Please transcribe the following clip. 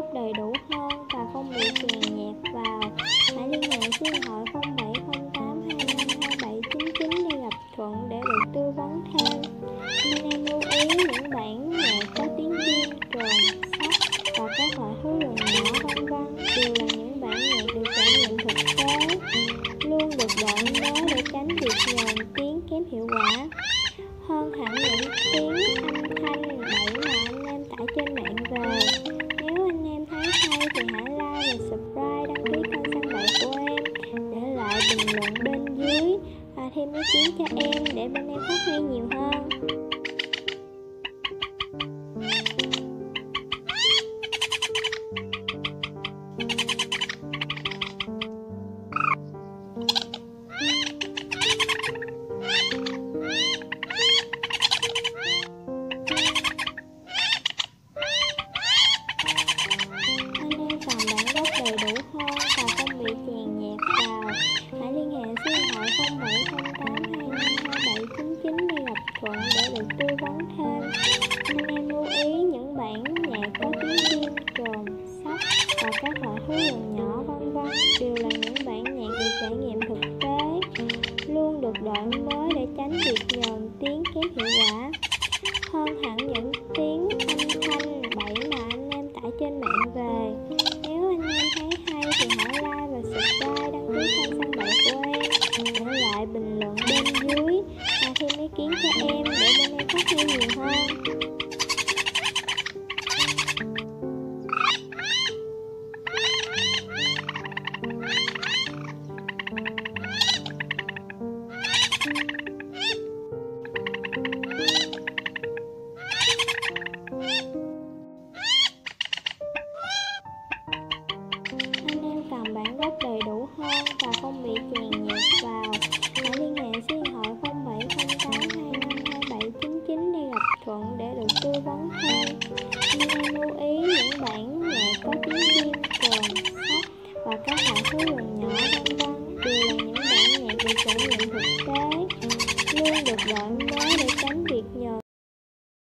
đầy đủ hơn và không bị chèn nhạc vào. Hãy liên hệ số điện thoại 0708252799 để gặp Thuận để được tư vấn thêm. Nên em lưu ý những bản nhạc có tiếng chim, trồn, sóc và các loại thú rừng nhỏ vân vân đều là những bản nhạc được trải nghiệm thực tế, luôn được đổi mới để tránh việc nhờn tiếng kém hiệu quả. Hơn hẳn những tiếng âm thanh bậy mà anh em tải trên mạng về. Nếu anh em thấy hay thì hãy like và subscribe, đăng ký kênh Săn Bậy của em, để lại bình luận bên dưới và thêm ý kiến cho em để bên em phát huy nhiều hơn. Đầy đủ hơn và không bị chèn nhạc vào. Hãy liên hệ số điện thoại 0708252799 để gặp Thuận để được tư vấn thêm. Nên em lưu ý những bản nhạc có tiếng chim, trồn, sóc và các loại thú rừng nhỏ vân vân đều là những bản nhạc được trải nghiệm thực tế, luôn được đổi mới để tránh việc nhờn tiếng kém hiệu quả. Hơn hẳn những tiếng âm thanh bậy mà anh em tải trên mạng về. Nếu anh em thấy hay thì hãy like và subscribe, đăng ký kênh Săn Bậy của em, để lại bình luận bên dưới và thêm ý kiến cho em để bên em phát huy nhiều hơn. Cầm bản gốc đầy đủ hơn và không bị chèn nhạc vào. Hãy liên hệ số điện thoại 0708252799 để gặp Thuận để được tư vấn thêm. Nhưng em lưu ý những bản nhạc có tiếng chim, trồn, sóc và các loại thú rừng nhỏ vân vân đều là những bản nhạc được trải nghiệm thực tế, luôn được đổi